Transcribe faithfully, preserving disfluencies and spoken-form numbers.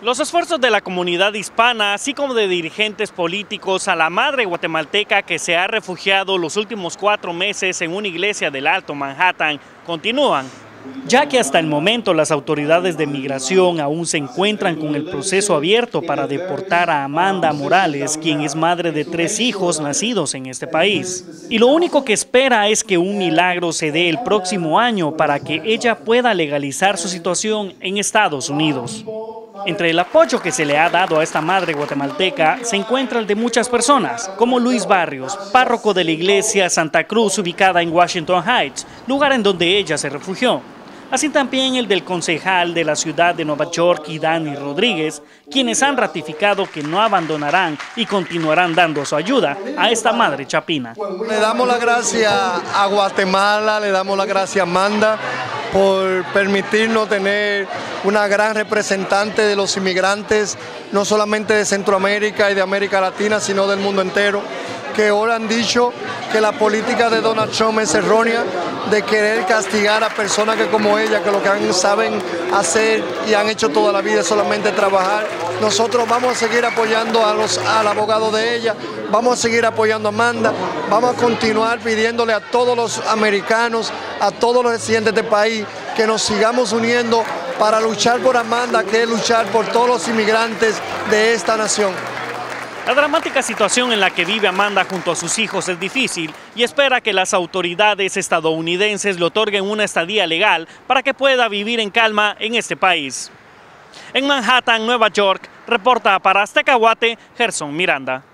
Los esfuerzos de la comunidad hispana, así como de dirigentes políticos a la madre guatemalteca que se ha refugiado los últimos cuatro meses en una iglesia del Alto Manhattan, continúan, ya que hasta el momento las autoridades de migración aún se encuentran con el proceso abierto para deportar a Amanda Morales, quien es madre de tres hijos nacidos en este país. Y lo único que espera es que un milagro se dé el próximo año para que ella pueda legalizar su situación en Estados Unidos. Entre el apoyo que se le ha dado a esta madre guatemalteca se encuentra el de muchas personas, como Luis Barrios, párroco de la iglesia Santa Cruz ubicada en Washington Heights, lugar en donde ella se refugió. Así también el del concejal de la ciudad de Nueva York, Dani Rodríguez, quienes han ratificado que no abandonarán y continuarán dando su ayuda a esta madre chapina. Le damos las gracias a Guatemala, le damos las gracias a Amanda por permitirnos tener una gran representante de los inmigrantes, no solamente de Centroamérica y de América Latina, sino del mundo entero, que ahora han dicho que la política de Donald Trump es errónea, de querer castigar a personas que como ella, que lo que han, saben hacer y han hecho toda la vida es solamente trabajar. Nosotros vamos a seguir apoyando a los, al abogado de ella, vamos a seguir apoyando a Amanda, vamos a continuar pidiéndole a todos los americanos, a todos los residentes de este país, que nos sigamos uniendo para luchar por Amanda, que es luchar por todos los inmigrantes de esta nación. La dramática situación en la que vive Amanda junto a sus hijos es difícil y espera que las autoridades estadounidenses le otorguen una estadía legal para que pueda vivir en calma en este país. En Manhattan, Nueva York, reporta para Azteca Guate, Gerson Miranda.